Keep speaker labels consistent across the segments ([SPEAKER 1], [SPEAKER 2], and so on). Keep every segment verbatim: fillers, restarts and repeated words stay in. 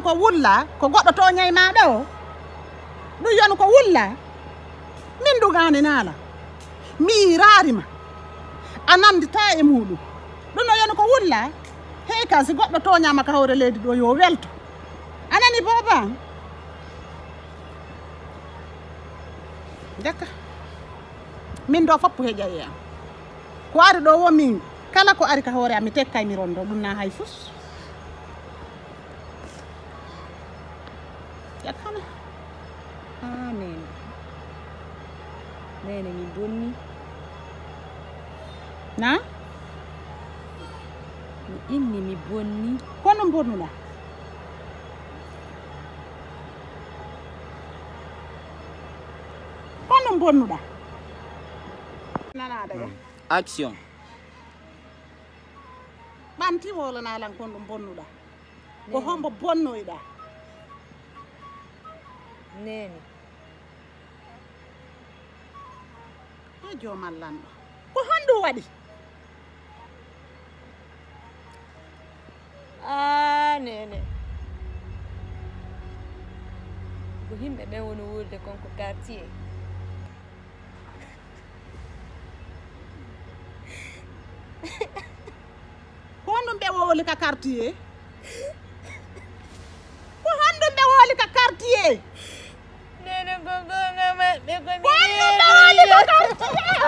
[SPEAKER 1] ko wulla ko goddo to nyay ma do du yonu ko wulla min du gani nala mi rarima anandi ta e mudu du no yonu ko wulla hey ka si goddo to nyama ka hore leydi do yo welto anani baba daka min do foppu heƴa ko ari do wo min kala ko ari ka hore ami tekkay mi rondo dum na hay fus yakana
[SPEAKER 2] ah nene nene mi bonni
[SPEAKER 1] na
[SPEAKER 2] mi inni mi bonni
[SPEAKER 1] kono bonnuda kono bonnuda nana daga
[SPEAKER 3] action
[SPEAKER 1] banti wala na lan kono bonnuda ko hombo bonnoyda
[SPEAKER 2] nene
[SPEAKER 1] e jomal lando ko hondu wadi
[SPEAKER 2] ah nene ko himbe be woni wurde konko quartier
[SPEAKER 1] ko hondum be woli ka quartier ko hondum be woli ka quartier
[SPEAKER 2] nene gogo ngama be ko mi
[SPEAKER 1] ko hondum be woli ka quartier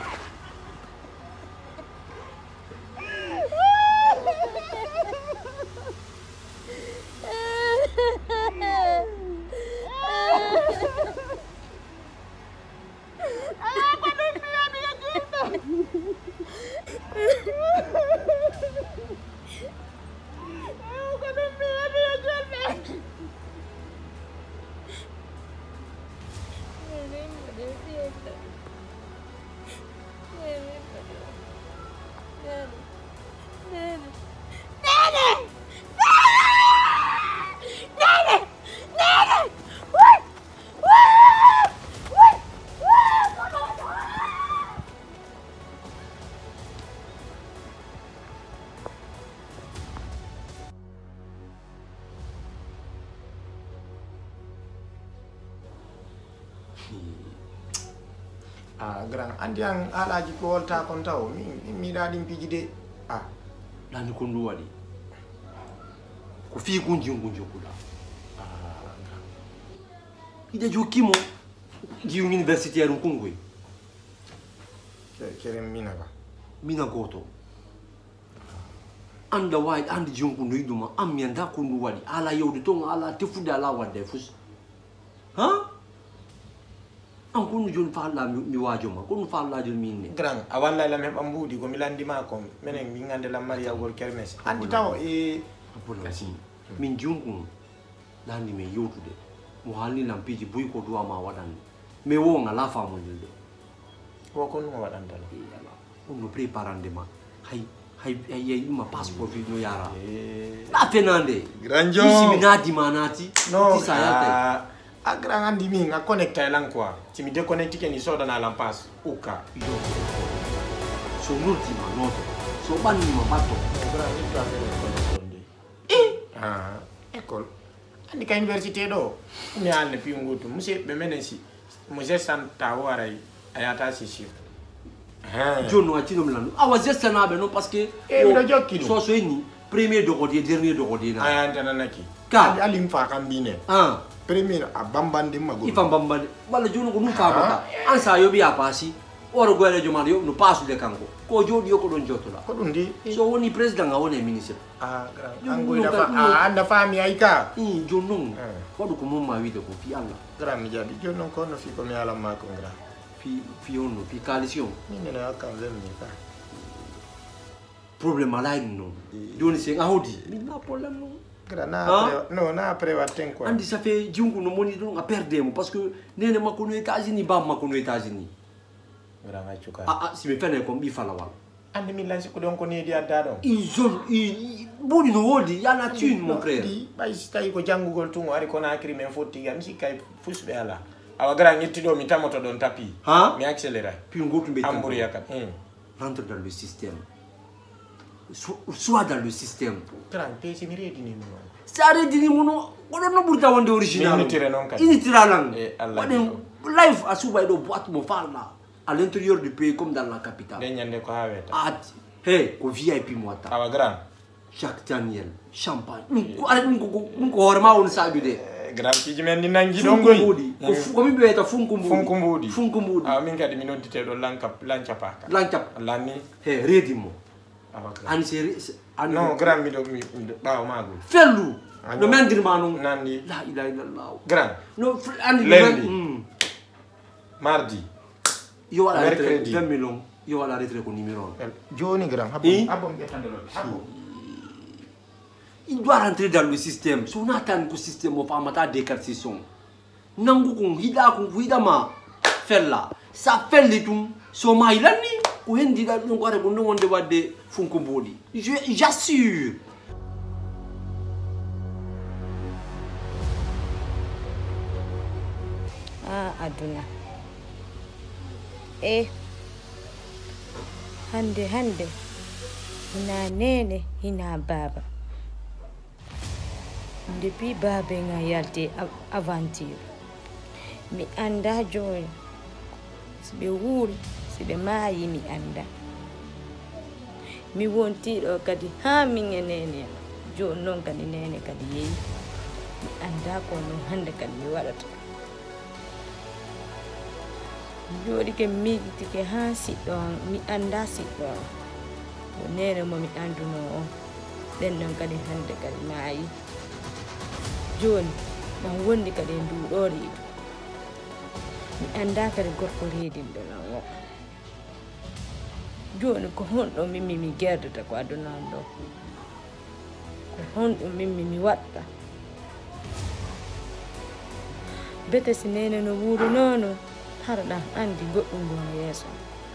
[SPEAKER 4] ah grand andi an alaji ko wolta kon taw mi mi dadi piji de ah
[SPEAKER 5] lani ko ndu wadi ko fi gunji gunji kula
[SPEAKER 4] ah
[SPEAKER 5] ida jokimo di universitaire kungwe
[SPEAKER 4] kere mina ba
[SPEAKER 5] mina goto anda wide and jongu no iduma ammi anda ko ndu wadi ala yewde ton ala tefuda ala wadde fus ha an kunu jon falla mi wajoma kunu falla jol minne
[SPEAKER 4] grand awalla lam heb ambudi ko milandi ma ko menen mi ngande la maria gol kermes andi taw e
[SPEAKER 5] kasi min jungu landi me yotude mo halni lampiji buy ko duwa ma wadan me wo ngala famo dilde
[SPEAKER 4] ko kon mo wadan tan
[SPEAKER 5] yalla on no preparande ma hay hay hay ma passeport fi no yara la tenande
[SPEAKER 4] granjo
[SPEAKER 5] si minati manati
[SPEAKER 4] no
[SPEAKER 5] ti sayate
[SPEAKER 4] a grand andi mi nga connecta lan quoi ti mi déconnecte ke ni soda na lampas uka
[SPEAKER 5] yo so l'ultima noto so banni ma batto
[SPEAKER 4] grand ni ka eh ah école andi ka université do mi alne pi ngutu monsieur be menesi monsieur santa waray ayata sisi
[SPEAKER 5] eh jono atino milano awa zesta na be no parce que
[SPEAKER 4] e mi do jokki
[SPEAKER 5] so so ni premier de côté dernier de côté na
[SPEAKER 4] aya ntana naki
[SPEAKER 5] ka
[SPEAKER 4] ali mfa kambine
[SPEAKER 5] ah
[SPEAKER 4] premier a bambandi mago
[SPEAKER 5] ifam bambandi bala jono ko num fa bota an sa yobi a pasi oro gwele jomar yo no pasu de kanko ko jodi yo ko don jotola
[SPEAKER 4] ko dum di
[SPEAKER 5] so woni president nga woni ministre
[SPEAKER 4] ah ango da fa ah anda fami aika
[SPEAKER 5] i jono ko do ko mum ma wide ko fi alla
[SPEAKER 4] gra mi jadi jono ko no fi ko mi ala ma ko gra
[SPEAKER 5] fi fi ono fi coalition
[SPEAKER 4] ni ne na ka zemi ka
[SPEAKER 5] problème ala no doni se ngahodi mi na problème no
[SPEAKER 4] gra na no na après waten quoi
[SPEAKER 5] andi ça fait jungu no moni do nga perdre parce que nene makonu États-Unis ba makonu États-Unis
[SPEAKER 4] gra nga chuka
[SPEAKER 5] ah ah si me fene ko bi fala wal
[SPEAKER 4] andi mi lansi ko don ko ni dia dado
[SPEAKER 5] izo i bodi no wodi ya na tune mon frère
[SPEAKER 4] bay stay ko jangugol tungo ari ko na Akhri men foti gam si kay fusbe ala awa gra ngitti do mi tamoto don tapi
[SPEAKER 5] ha
[SPEAKER 4] mi accélère
[SPEAKER 5] puis ngotu be
[SPEAKER 4] amburi yakat
[SPEAKER 5] rentre dans le système soit dans le système
[SPEAKER 4] gra pe si mi redi ni no
[SPEAKER 5] sare dini muno wodo no burta wonde original
[SPEAKER 4] Ini tire non kan.
[SPEAKER 5] ini tira lang
[SPEAKER 4] Eh, Allah
[SPEAKER 5] Waden life asuba do boîte mo farla à l'intérieur du pays comme dans la capitale
[SPEAKER 4] de nyande ko haweta
[SPEAKER 5] at hey ko V I P mota
[SPEAKER 4] awa grand
[SPEAKER 5] Jacques Daniel champagne ko ara ko ko horma on sabi de
[SPEAKER 4] grand piji men ni nangi don goy
[SPEAKER 5] ko mi be ta funku mbudi
[SPEAKER 4] funku mbudi
[SPEAKER 5] funku mbudi
[SPEAKER 4] ah min kadi min noddite do lankap lancapaka
[SPEAKER 5] lancap
[SPEAKER 4] lanni
[SPEAKER 5] he redi mo
[SPEAKER 4] awa grand
[SPEAKER 5] an seri
[SPEAKER 4] non grand mi do mi bawo magul
[SPEAKER 5] fellu no mendir manu
[SPEAKER 4] nandi
[SPEAKER 5] la ilaha illallah
[SPEAKER 4] grand
[SPEAKER 5] no andi
[SPEAKER 4] lundi mardi
[SPEAKER 5] yo ala
[SPEAKER 4] Mercredi.
[SPEAKER 5] vingt millions yo ala retre ko numéro
[SPEAKER 4] joni grand
[SPEAKER 5] Eh?
[SPEAKER 4] habbo habbo betandelo habbo
[SPEAKER 5] il doit rentrer dans le système so na tan ko système of amata décarcition nangu ko hida ko hida ma fella sa felli tum so ma ilani ko hendi dal no gore bon wonde wadde funko bodi je j'assure
[SPEAKER 2] ah aduna eh hande hande hina nene hina baba depuis baba nga yalti aventure mi anda joni sibe wuri sibe mayi mi anda mi wonti do kadi ha mi nene jo non kadi nene kadi yi mi anda ko no hande kadi mi wadata jodi ke mi tike ha si don mi anda si don nene mo mi anduno on den non kadi hande kadi mayi joni man wondi kadi ndu dori mi anda kadi gorko redin do non joni ko hondo mimmi mi gerdata ko aduna do ko hondo mimmi mi watta bete sinene no wuro nono harda andi goddum gona yeso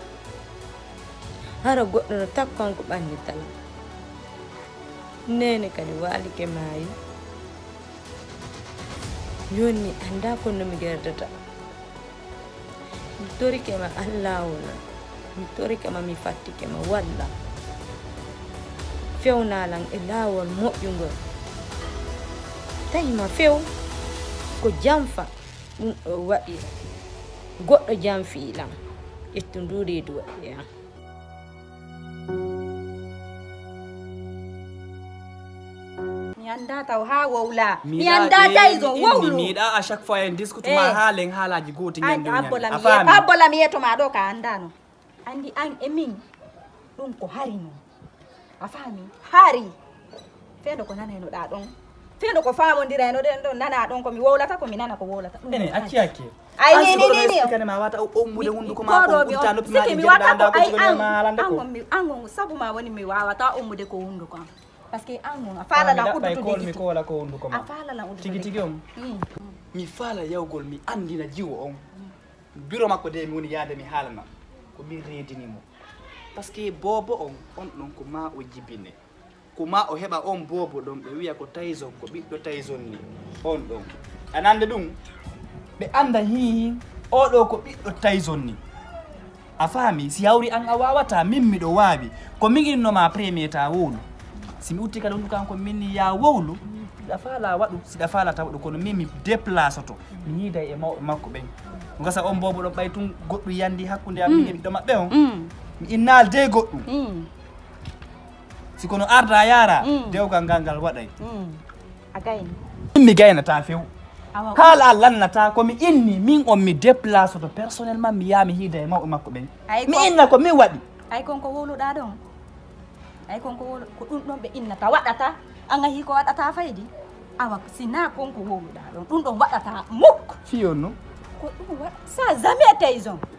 [SPEAKER 2] hara goddo no takkon ko bandi tal nene kadi wali ke mayi yoni anda ko no mi gerdata mi tori ke ma Allah wala mi tori ke ma mi fatti ke ma walla fewna lan e lawol moƴƴugol tawi ma few ko jamfa ɗum ɗo waɗi goɗɗo jamfi lam ettu ndu reedu waɗi ha
[SPEAKER 3] mi anda taw ha wowla mi anda dayzo wowlu
[SPEAKER 6] mi da à chaque fois en discute ma halen halaji goti nyande
[SPEAKER 3] abbola mi abbola mi yeto ma do ka andano andi an e min dum ko hari no a fami hari fendo ko naneno da don fendo ko famondira no den don nana don ko mi wowlata ko mi nana ko wowlata
[SPEAKER 6] ene acci acci
[SPEAKER 3] ay ni ni ni
[SPEAKER 6] kana ma wata o mude hundu ko ma ko talo
[SPEAKER 3] ma mi wata ko ay an an mi an sabu ma woni mi wawata o mude ko hundu ko parce que an a fala la ko
[SPEAKER 6] to mi ko wala ko hundu ko ma
[SPEAKER 3] a fala la hundu
[SPEAKER 6] tigi tigi on mi fala yawgol mi andina jiwo on biro makko de mi woni yaade mi halana ko mi redini mo parce que bobo on on non ko ma o jibine ko ma o heba on bobo don be wiya ko Tyson ko biddo Tyson ni on don anande dum be anda hi o do ko biddo Tyson ni a fami si yawri an a wawata min mi do wabi ko min inno ma premier ta wolu si mi utti kala dum kan ko minni ya wowlu da fala wadu si da fala ta wadu ko min mi déplace to mi yida e mawbe makko ben ngasa on bobo do baytun goddu yandi hakkunde am mi do mabbe on mi innal de goddu si kono arda yara dewgal gangal waday
[SPEAKER 3] a gayni
[SPEAKER 6] mi gayna ta few kala lannata ko mi inni min on mi déplace to personnellement mi yami hida e mawbe makko ben mi inna ko mi wadi
[SPEAKER 3] ay kon ko wowluda don ay kon ko wowlu ko dum don be innata wadata an hi ko wadata faydi awa sina kon ko wowluda don dum don wadata muk
[SPEAKER 6] fiyon no
[SPEAKER 3] ko dum wa sa jamais Tyson